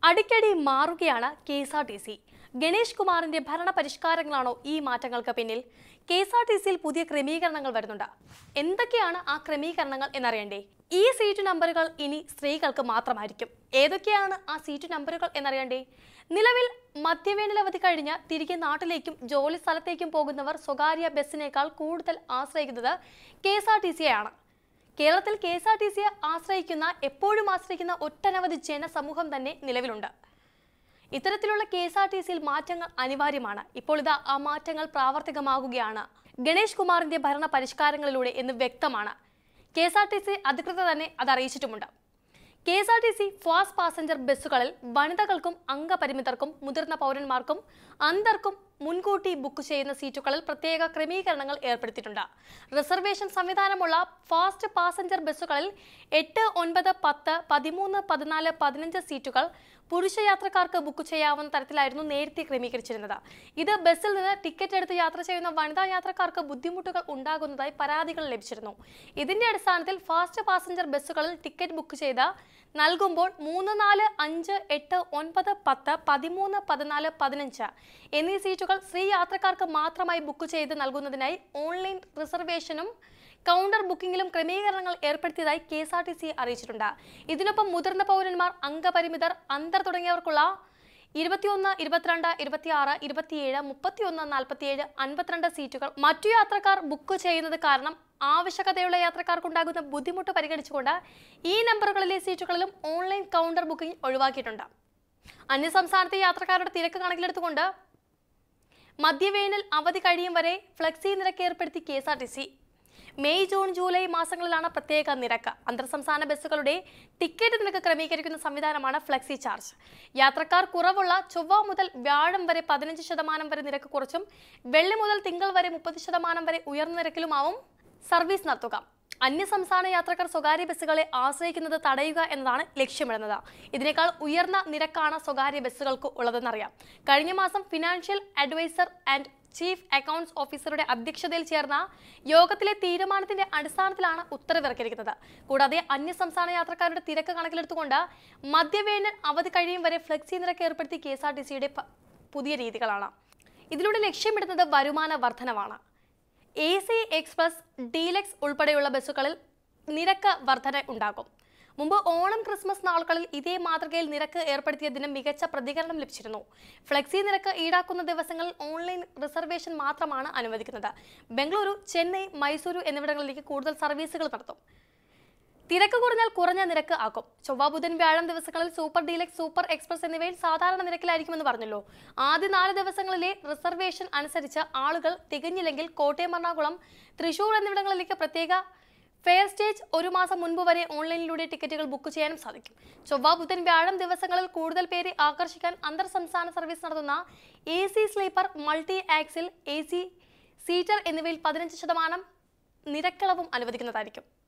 അടിക്കടി മാറുകയാണ് കെ.എസ്.ആർ.ടി.സി. ഗണേഷ് കുമാറിന്റെ ഭരണ പരിഷ്കാരങ്ങളാണോ ഈ മാറ്റങ്ങൾക്ക് പിന്നിൽ? കെ.എസ്.ആർ.ടി.സിയിൽ പുതിയ ക്രമീകരണങ്ങൾ വരുന്നുണ്ട്. എന്തൊക്കെയാണ് ആ ക്രമീകരണങ്ങൾ എന്നറിയണ്ടേ? ഈ സീറ്റ് നമ്പറുകൾ ഇനി സ്ത്രീകൾക്ക് മാത്രമായിരിക്കും. ഏതൊക്കെയാണ് ആ സീറ്റ് നമ്പറുകൾ എന്നറിയണ്ടേ? നിലവിൽ മധ്യവേനലവധി കഴിഞ്ഞ് തിരികെ നാട്ടിലേക്കും ജോലി സ്ഥലത്തേക്കും പോകുന്നവർ സ്വകാര്യ ബസ്സിനേക്കാൾ കൂടുതൽ ആശ്രയിക്കുന്നത് കെ.എസ്.ആർ.ടി.സിയെയാണ്. കേരളത്തിൽ കെ.എസ്.ആർ.ടി.സിയെ എപ്പോഴും ആശ്രയിക്കുന്ന ഒട്ടനവധി ജനസമൂഹം തന്നെ നിലവിലുണ്ട്. ഇത്തരത്തിലുള്ള കെ.എസ്.ആർ.ടി.സിയിൽ മാറ്റങ്ങൾ അനിവാര്യമാണ്. ഇപ്പോൾ ഇതാ ആ മാറ്റങ്ങൾ പ്രാവർത്തികമാകുകയാണ് ഗണേഷ് കുമാറിന്റെ ഭരണ പരിഷ്കാരങ്ങളിലൂടെ എന്ന് വ്യക്തമാണ്. കെ.എസ്.ആർ.ടി.സി അധികൃതർ തന്നെ അത് അറിയിച്ചിട്ടുമുണ്ട്. കെ.എസ്.ആർ.ടി.സി ഫാസ്റ്റ് പാസഞ്ചർ ബസ്സുകളിൽ വനിതകൾക്കും അംഗപരിമിതർക്കും മുതിർന്ന പൗരന്മാർക്കും അന്ധർക്കും മുൻകൂട്ടി ബുക്ക് ചെയ്യുന്ന സീറ്റുകളിൽ പ്രത്യേക ക്രമീകരണങ്ങൾ ഏർപ്പെടുത്തിയിട്ടുണ്ട്. റിസർവേഷൻ സംവിധാനമുള്ള ഫാസ്റ്റ് പാസഞ്ചർ ബസ്സുകളിൽ 8, 9, 10, 13, 14, 15 സീറ്റുകൾ പുരുഷ യാത്രക്കാർക്ക് ബുക്ക് ചെയ്യാവുന്ന തരത്തിലായിരുന്നു നേരത്തെ ക്രമീകരിച്ചിരുന്നത്. ഇത് ബസ്സിൽ നിന്ന് ടിക്കറ്റ് എടുത്ത് യാത്ര ചെയ്യുന്ന വനിതാ യാത്രക്കാർക്ക് ബുദ്ധിമുട്ടുകൾ ഉണ്ടാകുന്നതായി പരാതികൾ ലഭിച്ചിരുന്നു. ഇതിന്റെ അടിസ്ഥാനത്തിൽ ഫാസ്റ്റ് പാസഞ്ചർ ബസ്സുകളിൽ ടിക്കറ്റ് ബുക്ക് ചെയ്ത് നൽകുമ്പോൾ 3, 4, 5, 8, 9, 10, 13, 14, 15 എന്നീ സീറ്റുകൾ സ്ത്രീ യാത്രക്കാർക്ക് മാത്രമായി ബുക്ക് ചെയ്ത് നൽകുന്നതിനായി ഓൺലൈൻ റിസർവേഷനും കൗണ്ടർ ബുക്കിംഗിലും ക്രമീകരണങ്ങൾ ഏർപ്പെടുത്തിയതായി കെ.എസ്.ആർ.ടി.സി അറിയിച്ചിട്ടുണ്ട്. ഇതിനൊപ്പം മുതിർന്ന പൗരന്മാർ, അംഗപരിമിതർ, അന്ധർ തുടങ്ങിയവർക്കുള്ള 21, 22, 26, 27, 31, 47, 52 സീറ്റുകൾ മറ്റു യാത്രക്കാർ ബുക്ക് ചെയ്യുന്നത് കാരണം ആവശ്യകതയുള്ള യാത്രക്കാർക്കുണ്ടാകുന്ന ബുദ്ധിമുട്ട് പരിഗണിച്ചുകൊണ്ട് ഈ നമ്പറുകളിലെ സീറ്റുകളിലും ഓൺലൈൻ കൗണ്ടർ ബുക്കിംഗ് ഒഴിവാക്കിയിട്ടുണ്ട്. അന്യസംസ്ഥാനത്തെ യാത്രക്കാരുടെ തിരക്ക് കണക്കിലെടുത്തുകൊണ്ട് മധ്യവേനൽ അവധി കഴിയും വരെ ഫ്ലെക്സി നിരക്ക് ഏർപ്പെടുത്തി കെ.എസ്.ആർ.ടി.സി. മെയ്, ജൂൺ, ജൂലൈ മാസങ്ങളിലാണ് പ്രത്യേക നിരക്ക്. അന്തർസംസ്ഥാന ബസ്സുകളുടെ ടിക്കറ്റ് നിരക്ക് ക്രമീകരിക്കുന്ന സംവിധാനമാണ് ഫ്ലെക്സി ചാർജ്. യാത്രക്കാർ കുറവുള്ള ചൊവ്വ മുതൽ വ്യാഴം വരെ 15% വരെ നിരക്ക് കുറച്ചും വെള്ളി മുതൽ തിങ്കൾ വരെ 30% വരെ ഉയർന്ന നിരക്കിലുമാവും സർവീസ് നടത്തുക. അന്യസംസ്ഥാന യാത്രക്കാർ സ്വകാര്യ ബസ്സുകളെ ആശ്രയിക്കുന്നത് തടയുക എന്നതാണ് ലക്ഷ്യമിടുന്നത്. ഇതിനേക്കാൾ ഉയർന്ന നിരക്കാണ് സ്വകാര്യ ബസ്സുകൾക്ക് ഉള്ളതെന്നറിയാം. കഴിഞ്ഞ മാസം financial adviser and chief accounts ഓഫീസറുടെ അധ്യക്ഷതയിൽ ചേർന്ന യോഗത്തിലെ തീരുമാനത്തിന്റെ അടിസ്ഥാനത്തിലാണ് ഉത്തരവിറക്കിയിരിക്കുന്നത്. കൂടാതെ അന്യസംസ്ഥാന യാത്രക്കാരുടെ തിരക്ക് കണക്കിലെടുത്തുകൊണ്ട് മധ്യവേനൽ അവധി കഴിയും വരെ ഫ്ലെക്സി നിരക്ക് ഏർപ്പെടുത്തി കെ.എസ്.ആർ.ടി.സിയുടെ പുതിയ രീതികളാണ്. ഇതിലൂടെ ലക്ഷ്യമിടുന്നത് വരുമാന വർധനവാണ്. AC എക്സ്പ്രസ്, ഡീലക്സ് ഉൾപ്പെടെയുള്ള ബസ്സുകളിൽ നിരക്ക് വർധന ഉണ്ടാകും. മുമ്പ് ഓണം, ക്രിസ്മസ് നാളുകളിൽ ഇതേ മാതൃകയിൽ നിരക്ക് ഏർപ്പെടുത്തിയതിന് മികച്ച പ്രതികരണം ലഭിച്ചിരുന്നു. ഫ്ലെക്സി നിരക്ക് ഈടാക്കുന്ന ദിവസങ്ങളിൽ ഓൺലൈൻ റിസർവേഷൻ മാത്രമാണ് അനുവദിക്കുന്നത്. ബംഗളൂരു, ചെന്നൈ, മൈസൂരു എന്നിവിടങ്ങളിലേക്ക് കൂടുതൽ സർവീസുകൾ നടത്തും. തിരക്ക് കുറഞ്ഞാൽ കുറഞ്ഞ നിരക്ക് ആക്കും. ചൊവ്വ, ബുധൻ, വ്യാഴം ദിവസങ്ങളിൽ സൂപ്പർ ഡീലക്സ്, സൂപ്പർ എക്സ്പ്രസ് എന്നിവയിൽ സാധാരണ നിരക്കിലായിരിക്കുമെന്ന് പറഞ്ഞല്ലോ. ആദ്യ 4 ദിവസങ്ങളിലെ റിസർവേഷൻ അനുസരിച്ച് ആളുകൾ തികഞ്ഞില്ലെങ്കിൽ കോട്ടയം, എറണാകുളം, തൃശൂർ എന്നിവിടങ്ങളിലേക്ക് പ്രത്യേക ഫെയർ സ്റ്റേജ് 1 മാസം മുൻപ് വരെ ഓൺലൈനിലൂടെ ടിക്കറ്റുകൾ ബുക്ക് ചെയ്യാനും സാധിക്കും. ചൊവ്വ, ബുധൻ, വ്യാഴം ദിവസങ്ങളിൽ കൂടുതൽ പേരെ ആകർഷിക്കാൻ അന്തർ സംസ്ഥാന സർവീസ് നടത്തുന്ന AC sleeper, multi axle, AC seater എന്നിവയിൽ 15% നിരക്കിളവും അനുവദിക്കുന്നതായിരിക്കും.